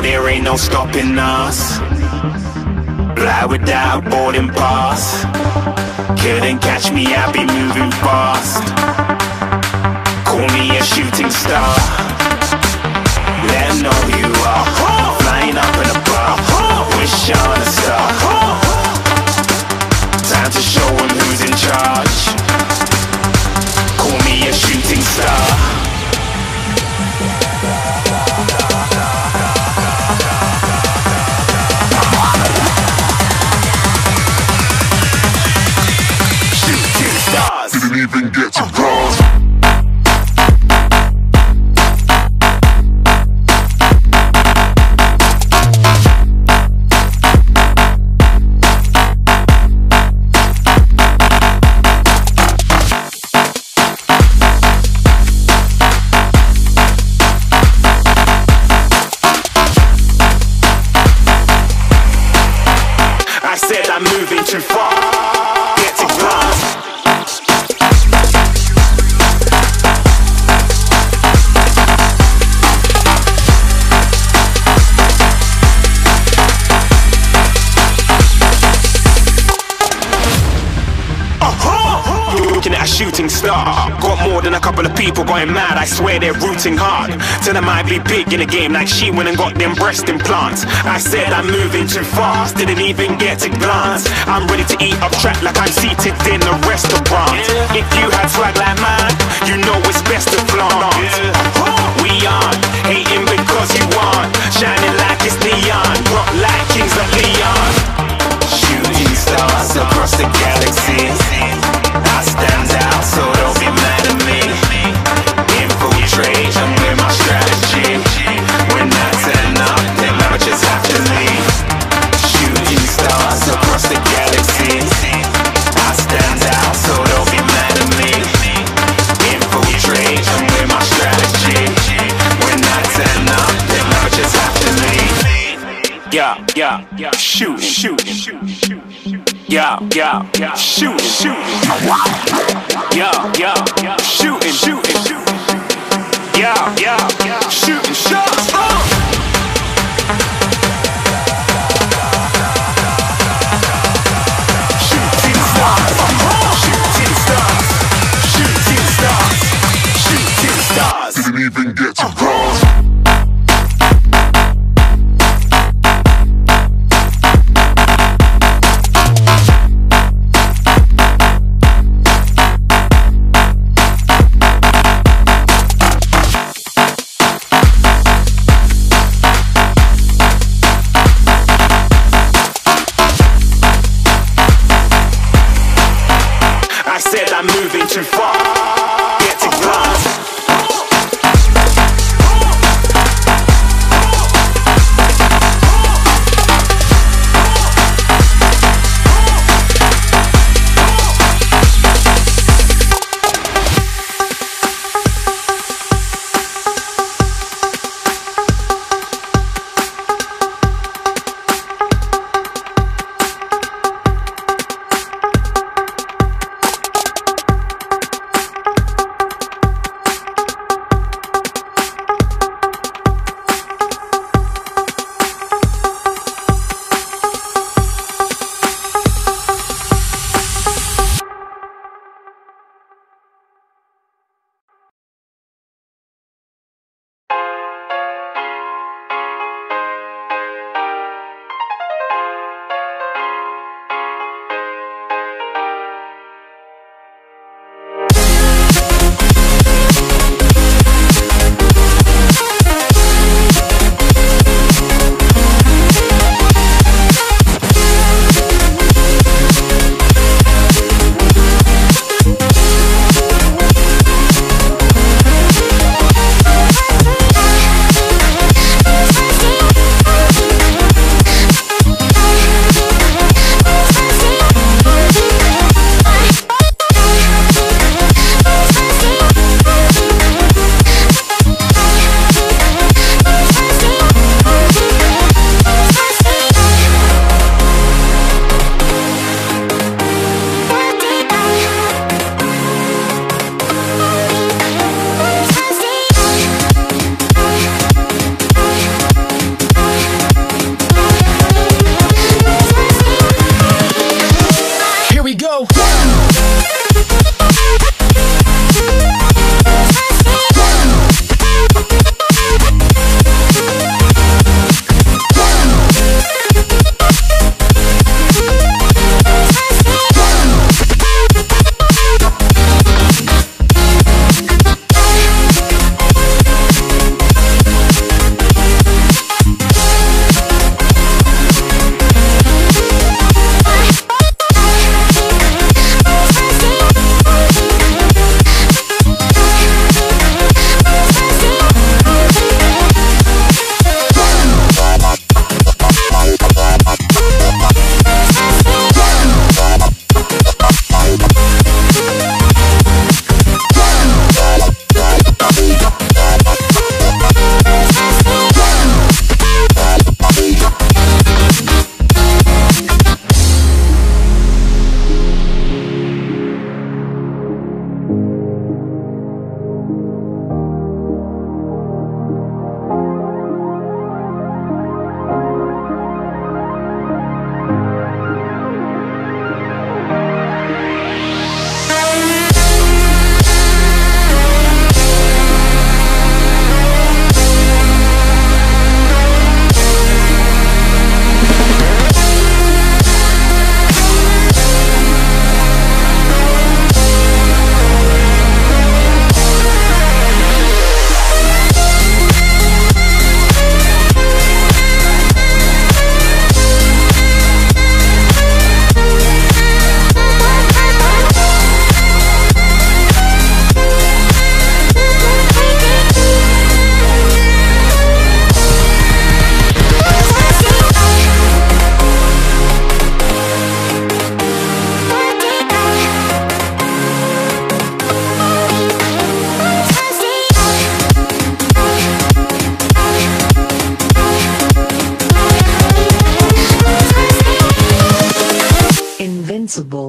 there ain't no stopping us. Fly without boarding pass. Couldn't catch me, I be moving fast. Call me a shooting star. Let 'em know who you are. Flying up in a bar. Wish on a star. Time to show 'em who's in charge. Call me a shooting star. Didn't even get to cross. I said I'm moving too far. Get to glass. Looking at a shooting star. Got more than a couple of people going mad, I swear they're rooting hard. Tell them I be big in the game like she went and got them breast implants. I said I'm moving too fast, didn't even get to glance. I'm ready to eat up track like I'm seated in a restaurant. If you had swag like mine, you know it's best to flaunt. We aren't hating because you aren't shining like it's neon, rock like kings of Leon. Shooting stars across the galaxy. I stand out, so don't be mad at me. Infiltrate, I'm with my strategy. When I turn up, then I just have to leave. Shooting stars across the galaxy. I stand out, so don't be mad at me. Infiltrate, I'm with my strategy. When I turn up, then I just have to leave. Yeah, shoot, yeah, shoot, yeah, shooting, yeah, shooting shots. Shooting stars, shooting stars, shooting stars, shooting stars. Didn't even get to cross. possible.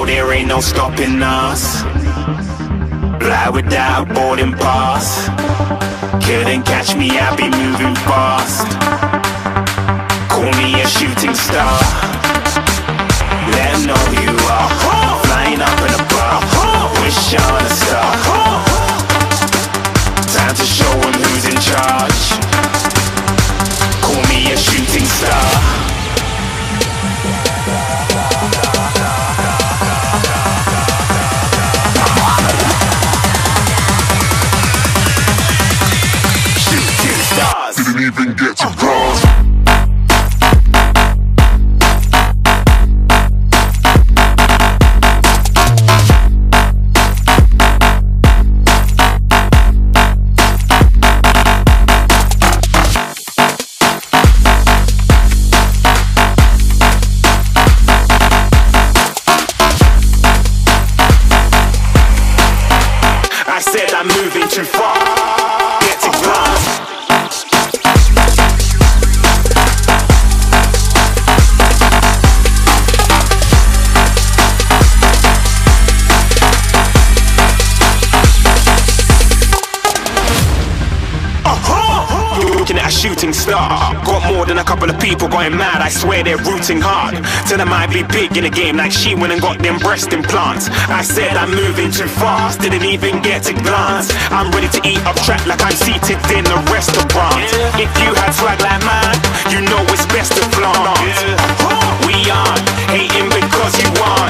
there ain't no stopping us. Fly without boarding pass. Couldn't catch me, I'll be moving fast. Call me a shooting star. Let 'em know who you are. Flying up in a bar. Wish on a star. Time to show 'em who's in charge. Call me a shooting star. Didn't even get to cross. I said I'm moving too far. Get to glass. Looking at a shooting star. Got more than a couple of people going mad, I swear they're rooting hard. Tell them I'd be big in the game like she went and got them breast implants. I said I'm moving too fast, didn't even get to glance. I'm ready to eat up track like I'm seated in a restaurant. If you had swag like mine, you know it's best to flaunt. We aren't hating because you want.